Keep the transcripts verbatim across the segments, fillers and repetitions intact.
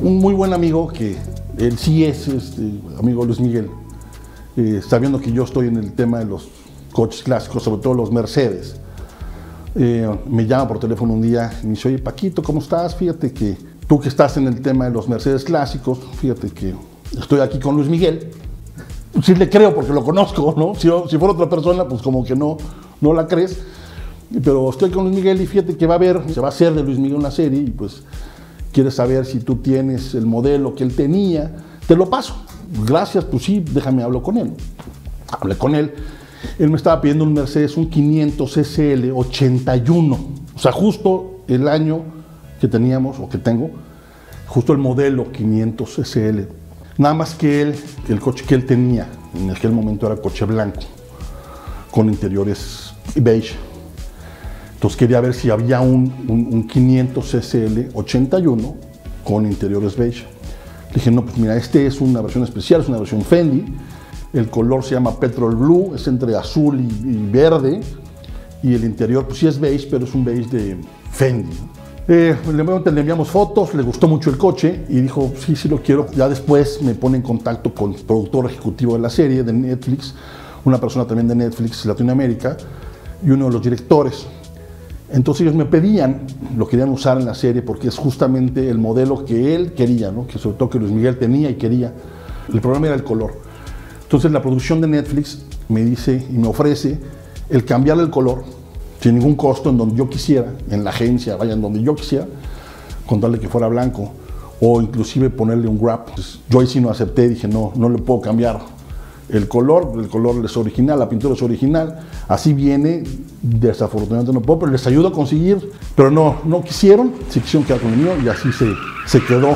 un muy buen amigo, que él sí es este, amigo Luis Miguel, eh, sabiendo que yo estoy en el tema de los coches clásicos, sobre todo los Mercedes, eh, me llama por teléfono un día y me dice: oye, Paquito, ¿cómo estás? Fíjate que tú que estás en el tema de los Mercedes clásicos, fíjate que estoy aquí con Luis Miguel. Sí le creo porque lo conozco, ¿no? Si, si fuera otra persona, pues como que no, no la crees. Pero estoy con Luis Miguel y fíjate que va a haber, se va a hacer de Luis Miguel una serie y pues quieres saber si tú tienes el modelo que él tenía. Te lo paso. Gracias, pues sí, déjame hablo con él. Hablé con él. Él me estaba pidiendo un Mercedes, un quinientos S L ochenta y uno. O sea, justo el año que teníamos, o que tengo, justo el modelo quinientos S L. Nada más que él, que el coche que él tenía en aquel momento era coche blanco, con interiores beige. Entonces quería ver si había un, un, un quinientos S L ochenta y uno con interiores beige. Le dije: no, pues mira, este es una versión especial, es una versión Fendi. El color se llama Petrol Blue, es entre azul y, y verde. Y el interior, pues sí es beige, pero es un beige de Fendi. Eh, le enviamos fotos, le gustó mucho el coche y dijo: sí, sí lo quiero. Ya después me pone en contacto con el productor ejecutivo de la serie, de Netflix, una persona también de Netflix Latinoamérica, y uno de los directores. Entonces ellos me pedían, lo querían usar en la serie porque es justamente el modelo que él quería, ¿no? Que sobre todo que Luis Miguel tenía y quería. El problema era el color. Entonces la producción de Netflix me dice y me ofrece el cambiarle el color sin ningún costo, en donde yo quisiera, en la agencia, vaya, en donde yo quisiera, con tal de que fuera blanco, o inclusive ponerle un wrap. Entonces, yo ahí sí no acepté, dije: no, no le puedo cambiar el color, el color es original, la pintura es original, así viene, desafortunadamente no puedo, pero les ayudo a conseguir, pero no, no quisieron, se quisieron quedar con el mío y así se, se quedó.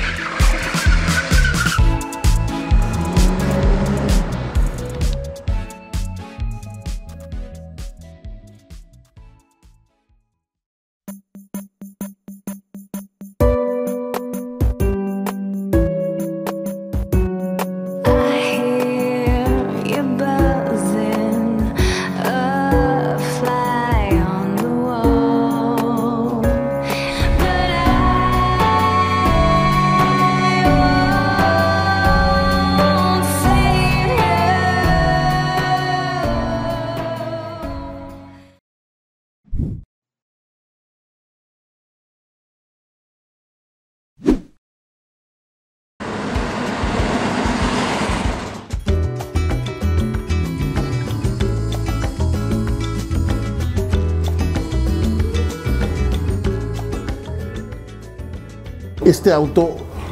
Este auto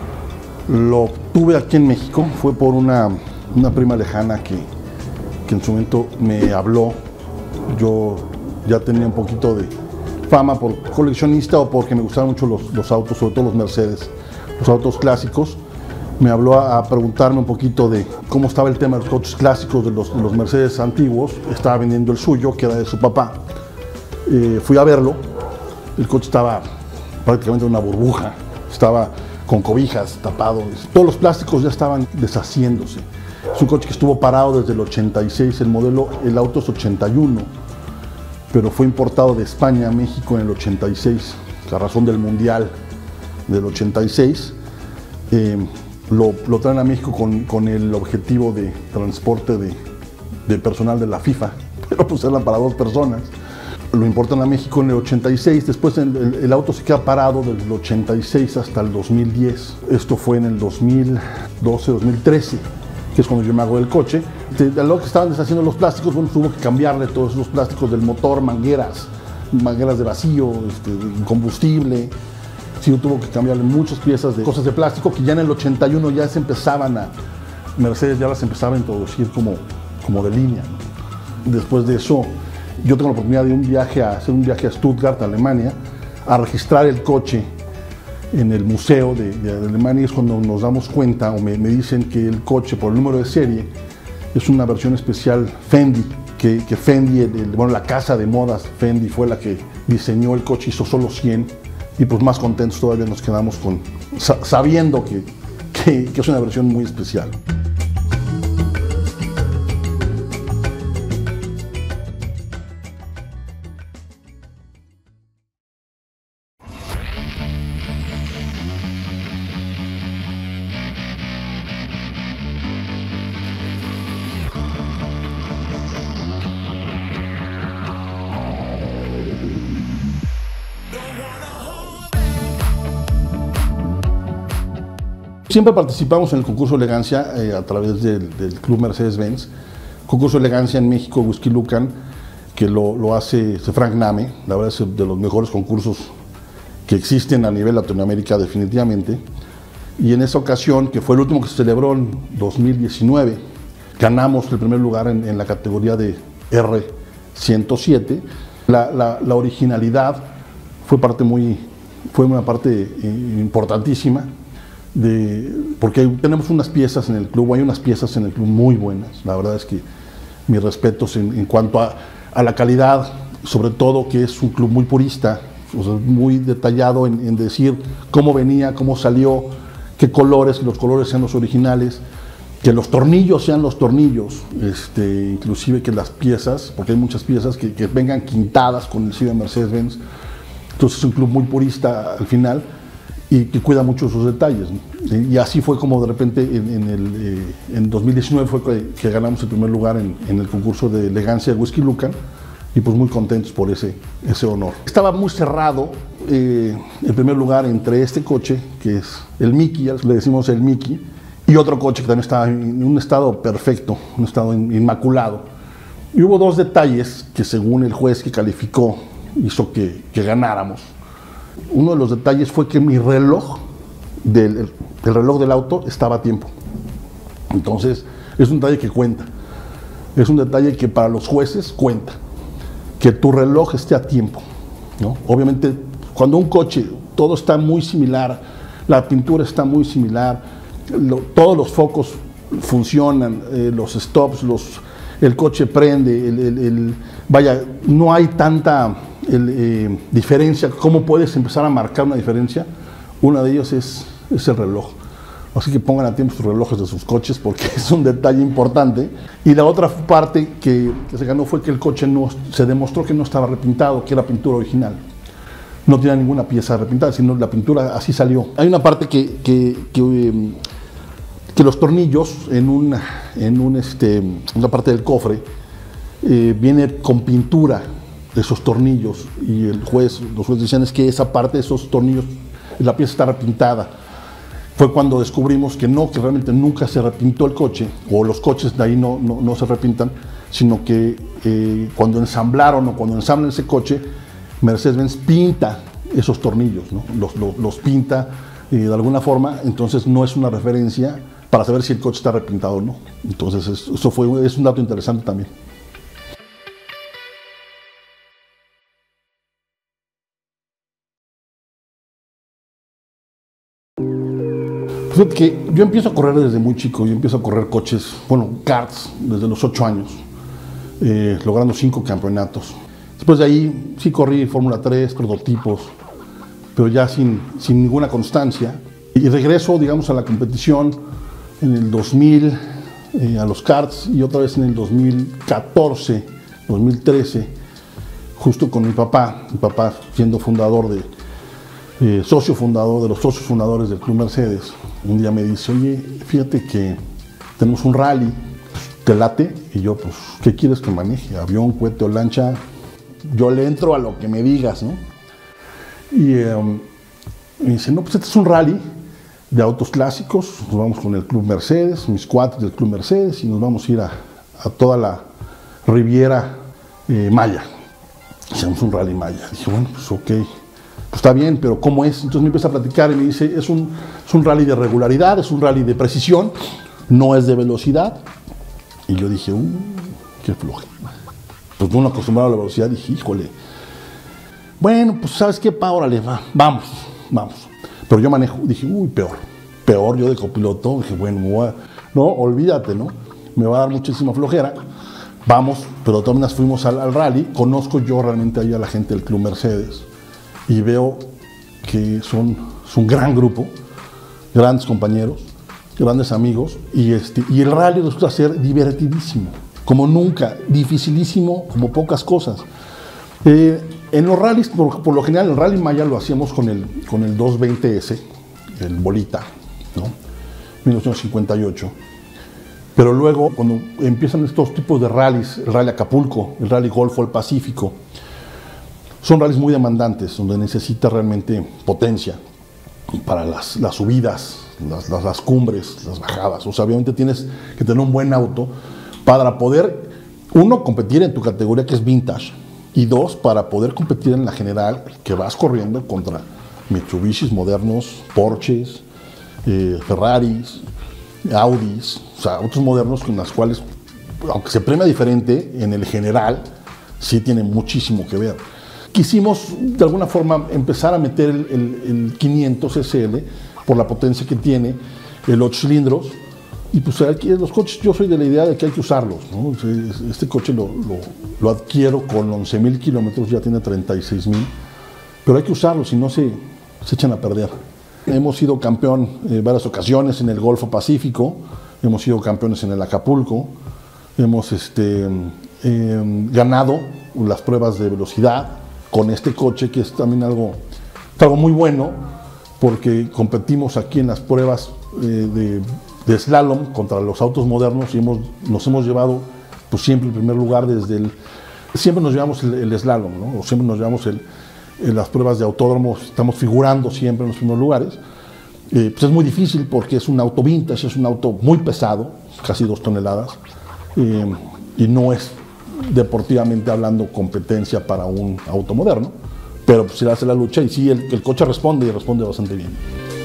lo tuve aquí en México, fue por una, una prima lejana que, que en su momento me habló. Yo ya tenía un poquito de fama por coleccionista o porque me gustaban mucho los, los autos, sobre todo los Mercedes, los autos clásicos. Me habló a, a preguntarme un poquito de cómo estaba el tema de los coches clásicos, de los, de los Mercedes antiguos. Estaba vendiendo el suyo, que era de su papá. Eh, fui a verlo, el coche estaba prácticamente en una burbuja. Estaba con cobijas, tapado, todos los plásticos ya estaban deshaciéndose. Es un coche que estuvo parado desde el ochenta y seis, el modelo, el auto es ochenta y uno, pero fue importado de España a México en el ochenta y seis, la razón del Mundial del ochenta y seis. Eh, lo, lo traen a México con, con el objetivo de transporte de, de personal de la FIFA, pero pues eran para dos personas. Lo importan a México en el ochenta y seis, después el, el, el auto se queda parado desde el ochenta y seis hasta el dos mil diez. Esto fue en el dos mil doce, dos mil trece, que es cuando yo me hago del coche. De, de lo que estaban deshaciendo los plásticos, bueno, tuvo que cambiarle todos los plásticos del motor, mangueras, mangueras de vacío, este, combustible. Sí, tuvo que cambiarle muchas piezas de cosas de plástico que ya en el ochenta y uno ya se empezaban a, Mercedes ya las empezaba a introducir como, como de línea, ¿no? Después de eso, yo tengo la oportunidad de un viaje a, hacer un viaje a Stuttgart, Alemania, a registrar el coche en el museo de, de Alemania. Es cuando nos damos cuenta, o me, me dicen que el coche, por el número de serie, es una versión especial Fendi, que, que Fendi, el, el, bueno, la casa de modas Fendi fue la que diseñó el coche, hizo solo cien, y pues más contentos todavía nos quedamos con, sabiendo que, que, que es una versión muy especial. siempre participamos en el concurso de elegancia eh, a través del, del Club Mercedes-Benz. Concurso de elegancia en México, Whisky Lucan, que lo, lo hace Frank Name, la verdad es de los mejores concursos que existen a nivel Latinoamérica definitivamente. Y en esa ocasión, que fue el último que se celebró en dos mil diecinueve, ganamos el primer lugar en, en la categoría de R ciento siete. La, la, la originalidad fue, parte muy, fue una parte eh, importantísima, de, porque tenemos unas piezas en el club, hay unas piezas en el club muy buenas. La verdad es que mis respetos en, en cuanto a, a la calidad, sobre todo que es un club muy purista, o sea, muy detallado en, en decir cómo venía, cómo salió, qué colores, que los colores sean los originales, que los tornillos sean los tornillos, este, inclusive que las piezas, porque hay muchas piezas que, que vengan quintadas con el sello de Mercedes-Benz. Entonces es un club muy purista al final y que cuida mucho sus detalles, ¿no? Y así fue como de repente en, en, el, eh, en dos mil diecinueve fue que, que ganamos el primer lugar en, en el concurso de elegancia de Whisky Lucan, y pues muy contentos por ese, ese honor. Estaba muy cerrado eh, el primer lugar entre este coche, que es el Mickey, le decimos el Mickey, y otro coche que también estaba en un estado perfecto, un estado inmaculado. Y hubo dos detalles que según el juez que calificó hizo que, que ganáramos. Uno de los detalles fue que mi reloj, del, el, el reloj del auto estaba a tiempo. Entonces es un detalle que cuenta, es un detalle que para los jueces cuenta, que tu reloj esté a tiempo, ¿no? Obviamente cuando un coche todo está muy similar, la pintura está muy similar, lo, todos los focos funcionan, eh, los stops, los, el coche prende, el, el, el, vaya, no hay tanta el, eh, diferencia. ¿Cómo puedes empezar a marcar una diferencia? Una de ellas es, es el reloj. Así que pongan a tiempo sus relojes de sus coches porque es un detalle importante. Y la otra parte que, que se ganó fue que el coche no, se demostró que no estaba repintado, que era pintura original. No tenía ninguna pieza repintada, sino la pintura así salió. Hay una parte que, que, que, que los tornillos en, un, en un, este, una parte del cofre eh, viene con pintura de esos tornillos y el juez, los jueces decían es que esa parte de esos tornillos, la pieza está repintada. Fue cuando descubrimos que no, que realmente nunca se repintó el coche, o los coches de ahí no, no, no se repintan, sino que eh, cuando ensamblaron o cuando ensamblan ese coche, Mercedes-Benz pinta esos tornillos, ¿no? los, los, los pinta eh, de alguna forma, entonces no es una referencia para saber si el coche está repintado o no. Entonces es, eso fue, es un dato interesante también. Fíjate que yo empiezo a correr desde muy chico, yo empiezo a correr coches, bueno, karts, desde los ocho años, eh, logrando cinco campeonatos. Después de ahí sí corrí Fórmula tres, prototipos, pero ya sin, sin ninguna constancia. Y regreso, digamos, a la competición en el dos mil, eh, a los karts, y otra vez en el dos mil catorce, dos mil trece, justo con mi papá, mi papá siendo fundador de, eh, socio fundador de los socios fundadores del Club Mercedes. Un día me dice, oye, fíjate que tenemos un rally, ¿te late? Y yo, pues, ¿qué quieres que maneje? ¿Avión, cohete o lancha? Yo le entro a lo que me digas, ¿no? Y eh, me dice, no, pues este es un rally de autos clásicos, nos vamos con el Club Mercedes, mis cuates del Club Mercedes, y nos vamos a ir a, a toda la Riviera eh, Maya. Hicimos un rally Maya. Dije, bueno, pues ok. Pues está bien, pero ¿cómo es? Entonces me empieza a platicar y me dice, es un, es un rally de regularidad, es un rally de precisión, no es de velocidad. Y yo dije, uh, qué floje. Pues uno acostumbrado a la velocidad, dije, híjole. Bueno, pues ¿sabes qué, pa? Órale, va, vamos, vamos. Pero yo manejo, dije, uy, peor, peor, yo de copiloto, dije, bueno, me voy a, no, olvídate, ¿no? Me va a dar muchísima flojera. Vamos, pero de todas maneras fuimos al, al rally, conozco yo realmente ahí a la gente del Club Mercedes, y veo que son, son un gran grupo, grandes compañeros, grandes amigos, y, este, y el rally resulta ser divertidísimo, como nunca, dificilísimo, como pocas cosas. Eh, en los rallies, por, por lo general, el rally Maya lo hacíamos con el, con el doscientos veinte ese, el Bolita, ¿no? mil novecientos cincuenta y ocho. Pero luego, cuando empiezan estos tipos de rallies, el rally Acapulco, el rally Golfo, el Pacífico, son rallies muy demandantes, donde necesita realmente potencia para las, las subidas las, las, las cumbres, las bajadas. O sea, obviamente tienes que tener un buen auto para poder, uno, competir en tu categoría que es vintage, y dos, para poder competir en la general, que vas corriendo contra Mitsubishis modernos, Porsches, eh, Ferraris, Audis, o sea, autos modernos con los cuales, aunque se premia diferente, en el general sí tiene muchísimo que ver. Quisimos de alguna forma empezar a meter el, el, el quinientos S L por la potencia que tiene, el ocho cilindros, y pues aquí los coches, yo soy de la idea de que hay que usarlos, ¿no? Este coche lo, lo, lo adquiero con once mil kilómetros, ya tiene treinta y seis mil, pero hay que usarlos, si no se, se echan a perder. Hemos sido campeón en varias ocasiones en el Golfo Pacífico, hemos sido campeones en el Acapulco, hemos este, eh, ganado las pruebas de velocidad con este coche, que es también algo, algo muy bueno, porque competimos aquí en las pruebas eh, de, de slalom contra los autos modernos y hemos, nos hemos llevado pues, siempre el primer lugar desde el... Siempre nos llevamos el, el slalom, ¿no? O siempre nos llevamos el, el, las pruebas de autódromos, estamos figurando siempre en los primeros lugares. Eh, pues es muy difícil porque es un auto vintage, es un auto muy pesado, casi dos toneladas, eh, y no es deportivamente hablando competencia para un auto moderno, pero pues se hace la lucha y sí, el, el coche responde y responde bastante bien.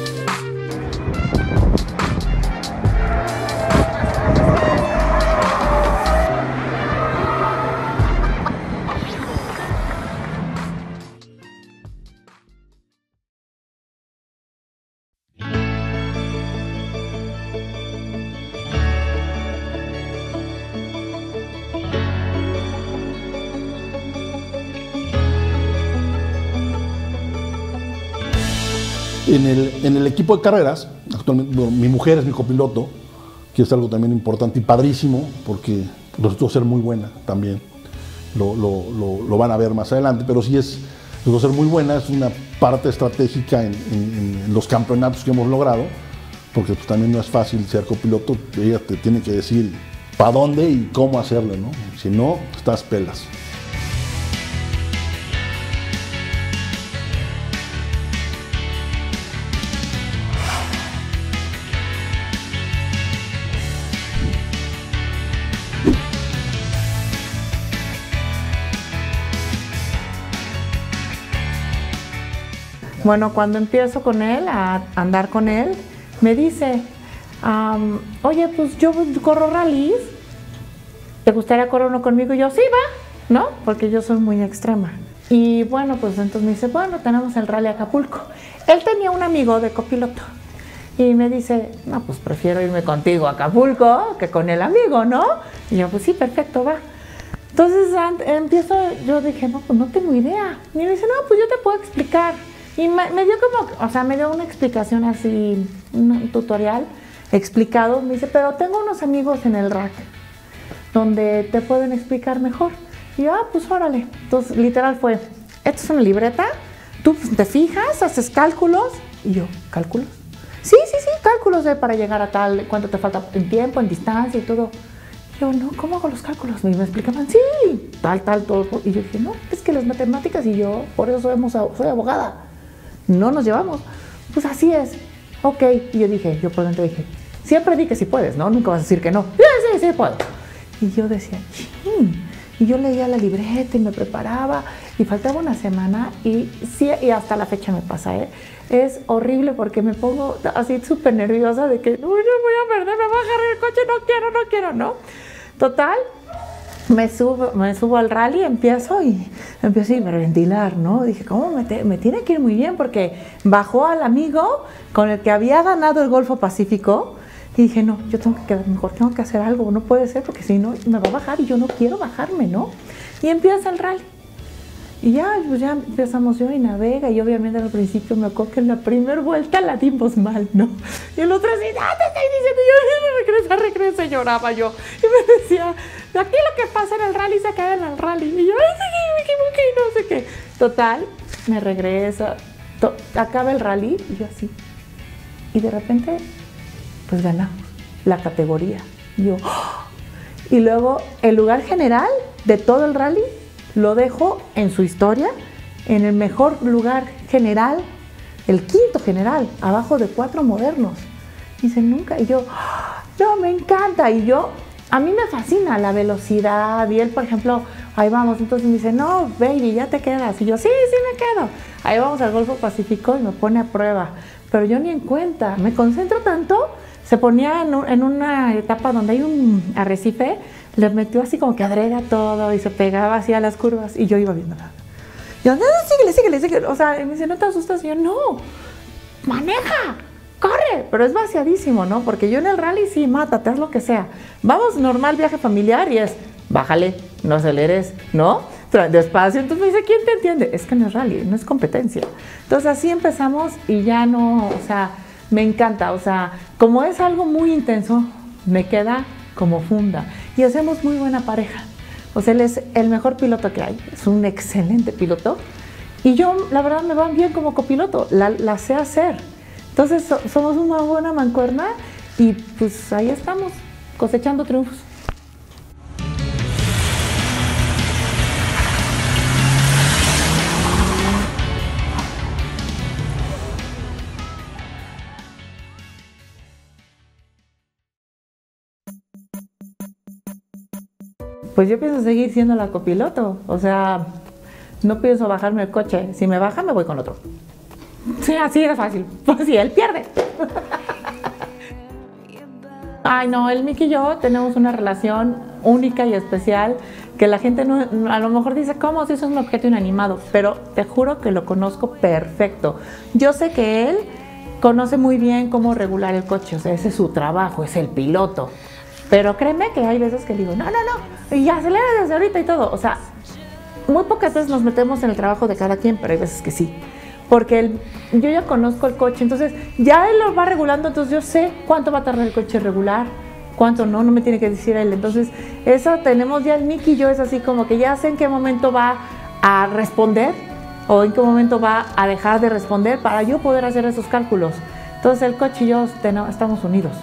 En el, en el equipo de carreras, actualmente bueno, mi mujer es mi copiloto, que es algo también importante y padrísimo, porque resultó ser muy buena también. Lo, lo, lo, lo van a ver más adelante, pero sí es, resultó ser muy buena, es una parte estratégica en, en, en los campeonatos que hemos logrado, porque pues, también no es fácil ser copiloto, ella te tiene que decir para dónde y cómo hacerlo, ¿no? Si no, estás pelas. Bueno, cuando empiezo con él, a andar con él, me dice, um, oye, pues yo corro rallies, ¿te gustaría correr uno conmigo? Y yo, sí, va, ¿no? Porque yo soy muy extrema. Y bueno, pues entonces me dice, bueno, tenemos el Rally Acapulco. Él tenía un amigo de copiloto y me dice, no, pues prefiero irme contigo a Acapulco que con el amigo, ¿no? Y yo, pues sí, perfecto, va. Entonces empiezo, yo dije, no, pues no tengo idea. Y me dice, no, pues yo te puedo explicar. Y me, me dio como, o sea, me dio una explicación así, un tutorial explicado. Me dice, pero tengo unos amigos en el rack donde te pueden explicar mejor. Y yo, ah, pues órale. Entonces, literal fue, esto es una libreta, tú te fijas, haces cálculos. Y yo, ¿cálculos? Sí, sí, sí, cálculos de para llegar a tal, cuánto te falta en tiempo, en distancia y todo. Y yo, no, ¿cómo hago los cálculos? Y me explicaban, sí, tal, tal, todo. Y yo dije, no, es que las matemáticas y yo, por eso somos, soy abogada. No nos llevamos, pues así es, ok. Y yo dije, yo por dentro dije, siempre di que sí puedes, ¿no? Nunca vas a decir que no. Sí, sí, sí puedo. Y yo decía, ching. Y yo leía la libreta y me preparaba y faltaba una semana y sí, y hasta la fecha me pasa, ¿eh? Es horrible porque me pongo así súper nerviosa de que, uy, no voy a perder, me va a agarrar el coche, no quiero, no quiero, ¿no? Total. Me subo, me subo al rally, empiezo y empiezo a hiperventilar, ¿no? Dije, ¿cómo me, te, me tiene que ir muy bien? Porque bajó al amigo con el que había ganado el Golfo Pacífico y dije, no, yo tengo que quedar mejor, tengo que hacer algo, no puede ser porque si no me va a bajar y yo no quiero bajarme, ¿no? Y empieza el rally. Y ya, pues ya empezamos yo y navega y obviamente al principio me acuerdo que en la primera vuelta la dimos mal, ¿no? Y el otro así, ah, te estoy diciendo, yo regresa, regresa, lloraba yo. Y me decía, de aquí lo que pasa en el rally se queda en el rally. Y yo, ay, sí, me equivoqué y no sé qué. Total, me regresa, to acaba el rally y yo así. Y de repente, pues ganamos la categoría. Y yo, ¡oh! Y luego el lugar general de todo el rally lo dejo en su historia, en el mejor lugar general, el quinto general, abajo de cuatro modernos. Dice, nunca. Y yo, no, me encanta. Y yo, a mí me fascina la velocidad. Y él, por ejemplo, ahí vamos. Entonces me dice, no, baby, ya te quedas. Y yo, sí, sí me quedo. Ahí vamos al Golfo Pacífico y me pone a prueba. Pero yo ni en cuenta. Me concentro tanto. Se ponía en, un, en una etapa donde hay un arrecife. Le metió así como que adrede a todo y se pegaba así a las curvas. Y yo iba viendo nada. Yo, no, síguele, síguele, síguele. O sea, me dice, ¿no te asustas? Y yo, no, maneja, corre. Pero es vaciadísimo, ¿no? Porque yo en el rally sí, mátate, haz lo que sea. Vamos, normal viaje familiar y es, bájale, no aceleres, ¿no? Despacio. Entonces me dice, ¿quién te entiende? Es que no es rally, no es competencia. Entonces así empezamos y ya no, o sea, me encanta. O sea, como es algo muy intenso, me queda como funda. Y hacemos muy buena pareja. O sea, él es el mejor piloto que hay, es un excelente piloto. Y yo, la verdad, me va bien como copiloto, la, la sé hacer. Entonces, so, somos una buena mancuerna y pues ahí estamos, cosechando triunfos. Pues yo pienso seguir siendo la copiloto, o sea, no pienso bajarme el coche. Si me baja, me voy con otro. Sí, así de fácil. Pues si él pierde. Ay, no, el Mickey y yo tenemos una relación única y especial que la gente no, a lo mejor dice, ¿cómo si es un objeto inanimado? Pero te juro que lo conozco perfecto. Yo sé que él conoce muy bien cómo regular el coche, o sea, ese es su trabajo, es el piloto. Pero créeme que hay veces que digo, no, no, no, y acelera desde ahorita y todo. O sea, muy pocas veces nos metemos en el trabajo de cada quien, pero hay veces que sí. Porque el, yo ya conozco el coche, entonces ya él lo va regulando, entonces yo sé cuánto va a tardar el coche regular, cuánto no, no me tiene que decir él. Entonces, eso tenemos ya el Mickey y yo, es así como que ya sé en qué momento va a responder o en qué momento va a dejar de responder para yo poder hacer esos cálculos. Entonces, el coche y yo estamos unidos.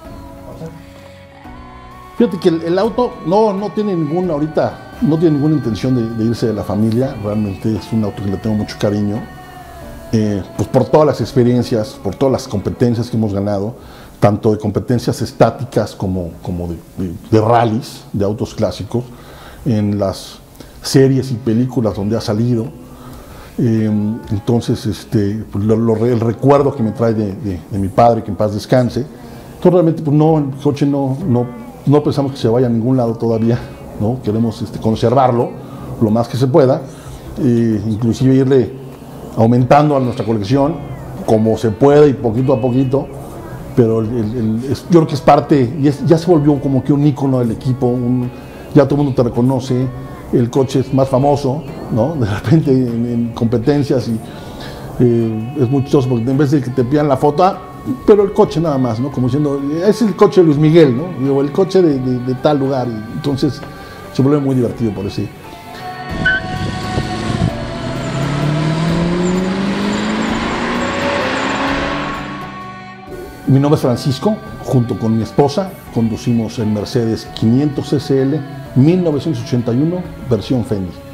Fíjate que el, el auto no, no tiene ninguna, ahorita, no tiene ninguna intención de, de irse de la familia. Realmente es un auto que le tengo mucho cariño. Eh, pues por todas las experiencias, por todas las competencias que hemos ganado, tanto de competencias estáticas como, como de, de, de rallies, de autos clásicos, en las series y películas donde ha salido. Eh, entonces, este, pues lo, lo, el recuerdo que me trae de, de, de mi padre, que en paz descanse. Entonces, realmente, pues no, el coche no, no No pensamos que se vaya a ningún lado todavía, ¿no? Queremos este, conservarlo lo más que se pueda, e inclusive irle aumentando a nuestra colección como se puede y poquito a poquito, pero el, el, el, es, yo creo que es parte, y es, ya se volvió como que un ícono del equipo, un, ya todo el mundo te reconoce, el coche es más famoso, ¿no? De repente en, en competencias y eh, es muy chistoso porque en vez de que te pidan la foto, ah, pero el coche nada más, ¿no? Como diciendo, es el coche de Luis Miguel, ¿no? O el coche de, de, de tal lugar. Y entonces se vuelve muy divertido por ese. Mi nombre es Francisco, junto con mi esposa conducimos el Mercedes quinientos S L mil novecientos ochenta y uno versión Fendi.